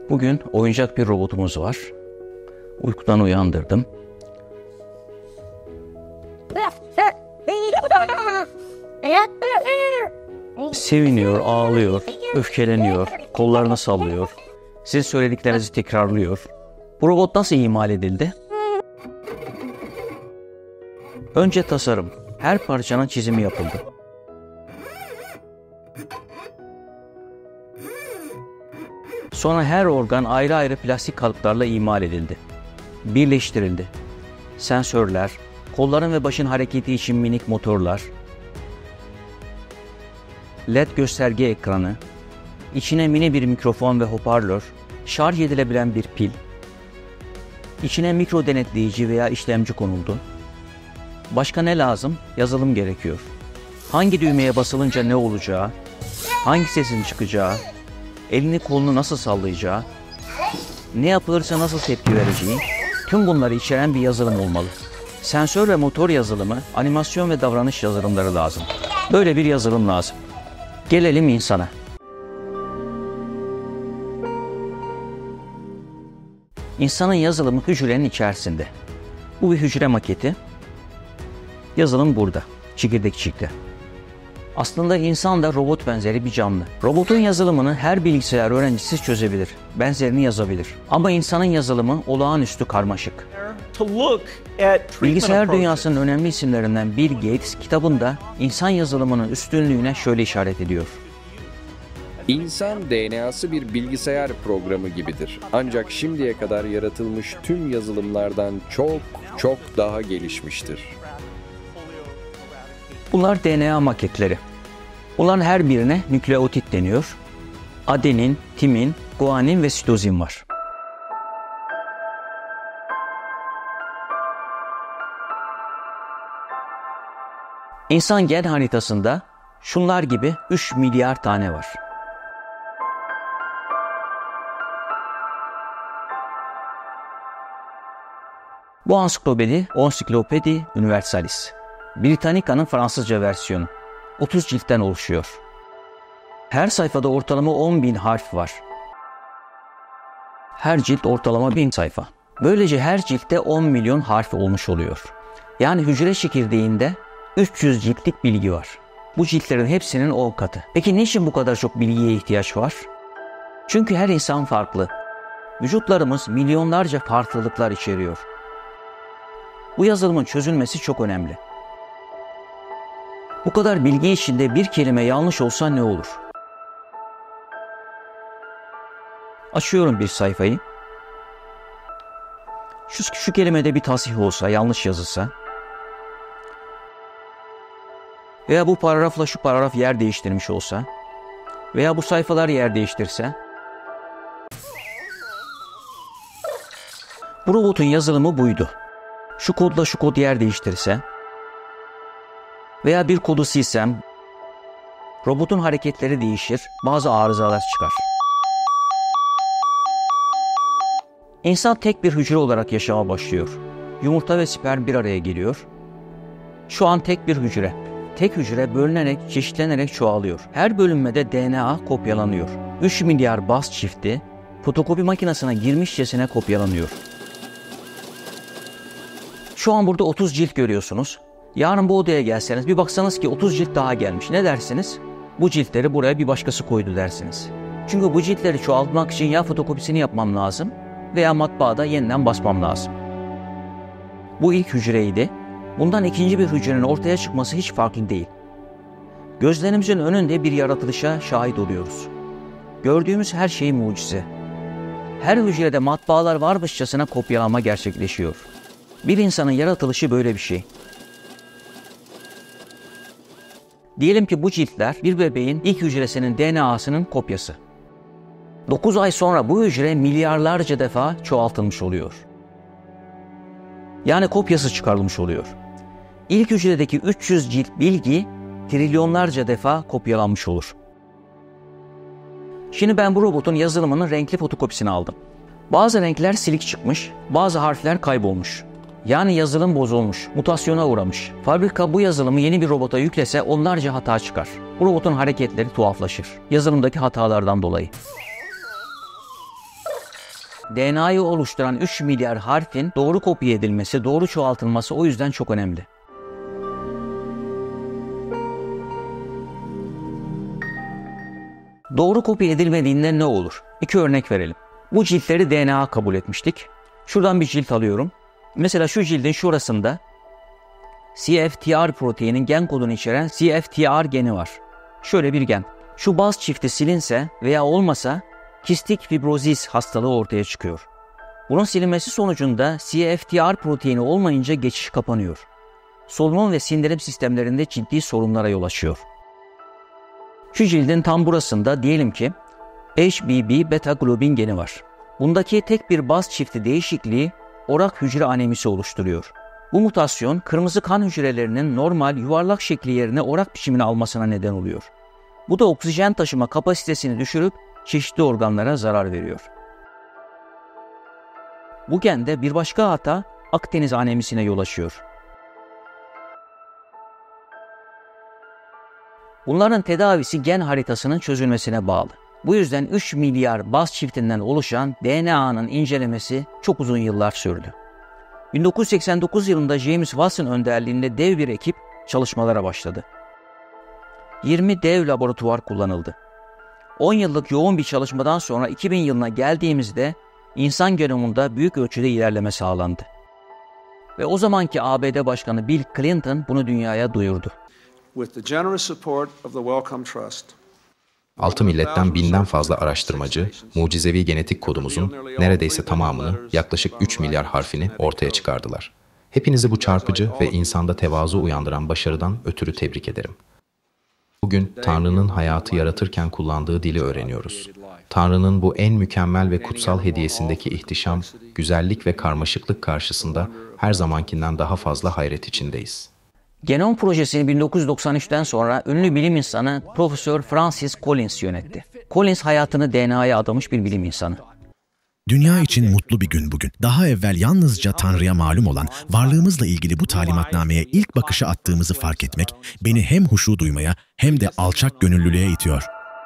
Bugün oyuncak bir robotumuz var. Uykudan uyandırdım. Seviniyor, ağlıyor, öfkeleniyor, kollarını sallıyor. Sizin söylediklerinizi tekrarlıyor. Bu robot nasıl imal edildi? Önce tasarım. Her parçanın çizimi yapıldı. Sonra her organ ayrı ayrı plastik kalıplarla imal edildi. Birleştirildi. Sensörler, kolların ve başın hareketi için minik motorlar, LED gösterge ekranı, içine mini bir mikrofon ve hoparlör, şarj edilebilen bir pil, içine mikro denetleyici veya işlemci konuldu. Başka ne lazım? Yazılım gerekiyor. Hangi düğmeye basılınca ne olacağı, hangi sesin çıkacağı, elini kolunu nasıl sallayacağı, ne yapılırsa nasıl tepki vereceği, tüm bunları içeren bir yazılım olmalı. Sensör ve motor yazılımı, animasyon ve davranış yazılımları lazım. Böyle bir yazılım lazım. Gelelim insana. İnsanın yazılımı hücrenin içerisinde. Bu bir hücre maketi. Yazılım burada, çekirdekçikte. Aslında insan da robot benzeri bir canlı. Robotun yazılımını her bilgisayar öğrencisi çözebilir, benzerini yazabilir. Ama insanın yazılımı olağanüstü karmaşık. Bilgisayar dünyasının önemli isimlerinden Bill Gates kitabında insan yazılımının üstünlüğüne şöyle işaret ediyor. İnsan DNA'sı bir bilgisayar programı gibidir. Ancak şimdiye kadar yaratılmış tüm yazılımlardan çok daha gelişmiştir. Bunlar DNA maketleri. Bunların her birine nükleotit deniyor. Adenin, timin, guanin ve sitozin var. İnsan gen haritasında şunlar gibi 3 milyar tane var. Bu ansiklopedi Encyclopédie Universalis. Britannica'nın Fransızca versiyonu. 30 ciltten oluşuyor. Her sayfada ortalama 10.000 harf var. Her cilt ortalama 1000 sayfa. Böylece her ciltte 10 milyon harf olmuş oluyor. Yani hücre çekirdeğinde 300 ciltlik bilgi var. Bu ciltlerin hepsinin 10 katı. Peki niçin bu kadar çok bilgiye ihtiyaç var? Çünkü her insan farklı. Vücutlarımız milyonlarca farklılıklar içeriyor. Bu yazılımın çözülmesi çok önemli. Bu kadar bilgi içinde bir kelime yanlış olsa ne olur? Açıyorum bir sayfayı. Şu kelimede bir tasih olsa, yanlış yazılsa veya bu paragrafla şu paragraf yer değiştirmiş olsa veya bu sayfalar yer değiştirse, bu robotun yazılımı buydu. Şu kodla şu kod yer değiştirse veya bir kodu silsem, robotun hareketleri değişir, bazı arızalar çıkar. İnsan tek bir hücre olarak yaşama başlıyor. Yumurta ve sperm bir araya geliyor. Şu an tek bir hücre. Tek hücre bölünerek, çeşitlenerek çoğalıyor. Her bölünmede DNA kopyalanıyor. 3 milyar baz çifti fotokopi makinesine girmişçesine kopyalanıyor. Şu an burada 30 cilt görüyorsunuz. Yarın bu odaya gelseniz bir baksanız ki 30 cilt daha gelmiş. Ne dersiniz? Bu ciltleri buraya bir başkası koydu dersiniz. Çünkü bu ciltleri çoğaltmak için ya fotokopisini yapmam lazım veya matbaada yeniden basmam lazım. Bu ilk hücreydi. Bundan ikinci bir hücrenin ortaya çıkması hiç farklı değil. Gözlerimizin önünde bir yaratılışa şahit oluyoruz. Gördüğümüz her şey mucize. Her hücrede matbaalar varmışçasına kopyalanma gerçekleşiyor. Bir insanın yaratılışı böyle bir şey. Diyelim ki bu ciltler bir bebeğin ilk hücresinin DNA'sının kopyası. 9 ay sonra bu hücre milyarlarca defa çoğaltılmış oluyor. Yani kopyası çıkarılmış oluyor. İlk hücredeki 300 cilt bilgi trilyonlarca defa kopyalanmış olur. Şimdi ben bu robotun yazılımının renkli fotokopisini aldım. Bazı renkler silik çıkmış, bazı harfler kaybolmuş. Yani yazılım bozulmuş, mutasyona uğramış. Fabrika bu yazılımı yeni bir robota yüklese onlarca hata çıkar. Bu robotun hareketleri tuhaflaşır. Yazılımdaki hatalardan dolayı. DNA'yı oluşturan 3 milyar harfin doğru kopya edilmesi, doğru çoğaltılması o yüzden çok önemli. Doğru kopya edilmediğinde ne olur? 2 örnek verelim. Bu ciltleri DNA kabul etmiştik. Şuradan bir cilt alıyorum. Mesela şu cildin şurasında CFTR proteinin gen kodunu içeren CFTR geni var. Şöyle bir gen. Şu baz çifti silinse veya olmasa kistik fibrozis hastalığı ortaya çıkıyor. Bunun silinmesi sonucunda CFTR proteini olmayınca geçiş kapanıyor. Solunum ve sindirim sistemlerinde ciddi sorunlara yol açıyor. Şu cildin tam burasında diyelim ki HBB beta globin geni var. Bundaki tek bir baz çifti değişikliği orak hücre anemisi oluşturuyor. Bu mutasyon kırmızı kan hücrelerinin normal yuvarlak şekli yerine orak biçimini almasına neden oluyor. Bu da oksijen taşıma kapasitesini düşürüp çeşitli organlara zarar veriyor. Bu gende bir başka hata Akdeniz anemisine yol açıyor. Bunların tedavisi gen haritasının çözülmesine bağlı. Bu yüzden 3 milyar baz çiftinden oluşan DNA'nın incelemesi çok uzun yıllar sürdü. 1989 yılında James Watson önderliğinde dev bir ekip çalışmalara başladı. 20 dev laboratuvar kullanıldı. 10 yıllık yoğun bir çalışmadan sonra 2000 yılına geldiğimizde insan genomunda büyük ölçüde ilerleme sağlandı. Ve o zamanki ABD Başkanı Bill Clinton bunu dünyaya duyurdu. 6 milletten 1000'den fazla araştırmacı, mucizevi genetik kodumuzun neredeyse tamamını, yaklaşık 3 milyar harfini ortaya çıkardılar. Hepinizi bu çarpıcı ve insanda tevazu uyandıran başarıdan ötürü tebrik ederim. Bugün Tanrı'nın hayatı yaratırken kullandığı dili öğreniyoruz. Tanrı'nın bu en mükemmel ve kutsal hediyesindeki ihtişam, güzellik ve karmaşıklık karşısında her zamankinden daha fazla hayret içindeyiz. Genom projesini 1993'ten sonra ünlü bilim insanı Profesör Francis Collins yönetti. Collins hayatını DNA'ya adamış bir bilim insanı. Dünya için mutlu bir gün bugün. Daha evvel yalnızca Tanrı'ya malum olan varlığımızla ilgili bu talimatnameye ilk bakışı attığımızı fark etmek beni hem huşu duymaya hem de alçak gönüllülüğe itiyor.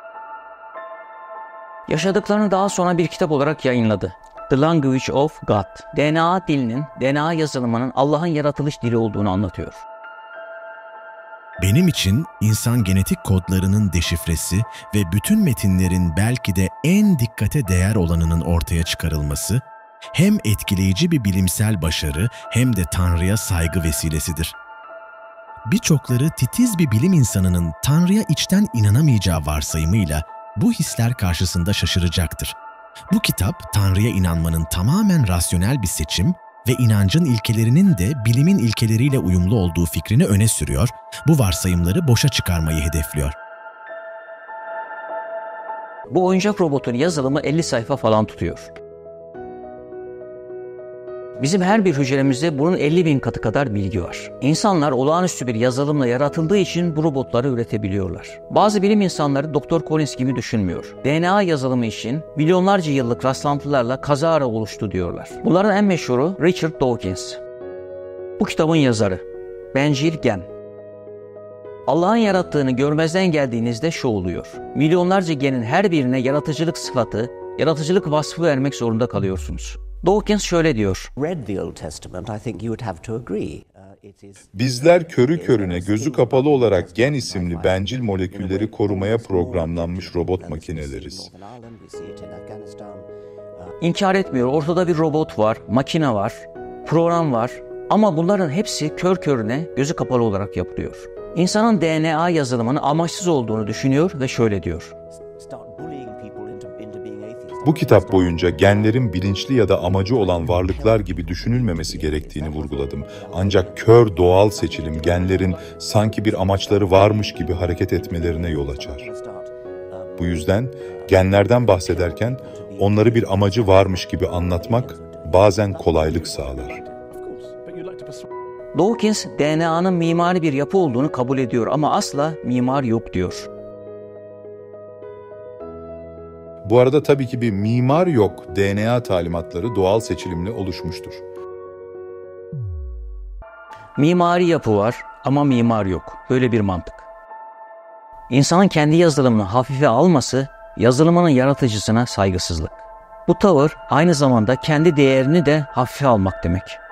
Yaşadıklarını daha sonra bir kitap olarak yayınladı. The Language of God. DNA dilinin, DNA yazılımının Allah'ın yaratılış dili olduğunu anlatıyor. Benim için insan genetik kodlarının deşifresi ve bütün metinlerin belki de en dikkate değer olanının ortaya çıkarılması, hem etkileyici bir bilimsel başarı hem de Tanrı'ya saygı vesilesidir. Birçokları titiz bir bilim insanının Tanrı'ya içten inanamayacağı varsayımıyla bu hisler karşısında şaşıracaktır. Bu kitap, Tanrı'ya inanmanın tamamen rasyonel bir seçim ve inancın ilkelerinin de bilimin ilkeleriyle uyumlu olduğu fikrini öne sürüyor, bu varsayımları boşa çıkarmayı hedefliyor. Bu oyuncak robotun yazılımı 50 sayfa falan tutuyor. Bizim her bir hücremizde bunun 50.000 katı kadar bilgi var. İnsanlar olağanüstü bir yazılımla yaratıldığı için bu robotları üretebiliyorlar. Bazı bilim insanları Dr. Collins gibi düşünmüyor. DNA yazılımı için milyonlarca yıllık rastlantılarla kazara oluştu diyorlar. Bunların en meşhuru Richard Dawkins. Bu kitabın yazarı. Bencil gen. Allah'ın yarattığını görmezden geldiğinizde şu oluyor. Milyonlarca genin her birine yaratıcılık sıfatı, yaratıcılık vasfı vermek zorunda kalıyorsunuz. Dawkins şöyle diyor. Bizler körü körüne gözü kapalı olarak gen isimli bencil molekülleri korumaya programlanmış robot makineleriz. İnkar etmiyor. Ortada bir robot var, makine var, program var ama bunların hepsi kör körüne gözü kapalı olarak yapılıyor. İnsanın DNA yazılımının amaçsız olduğunu düşünüyor ve şöyle diyor. Bu kitap boyunca genlerin bilinçli ya da amacı olan varlıklar gibi düşünülmemesi gerektiğini vurguladım. Ancak kör doğal seçilim genlerin sanki bir amaçları varmış gibi hareket etmelerine yol açar. Bu yüzden genlerden bahsederken onları bir amacı varmış gibi anlatmak bazen kolaylık sağlar. Dawkins DNA'nın mimari bir yapı olduğunu kabul ediyor ama asla mimar yok diyor. Bu arada tabii ki bir mimar yok, DNA talimatları doğal seçilimle oluşmuştur. Mimari yapı var ama mimar yok. Böyle bir mantık. İnsanın kendi yazılımını hafife alması, yazılımının yaratıcısına saygısızlık. Bu tavır aynı zamanda kendi değerini de hafife almak demek.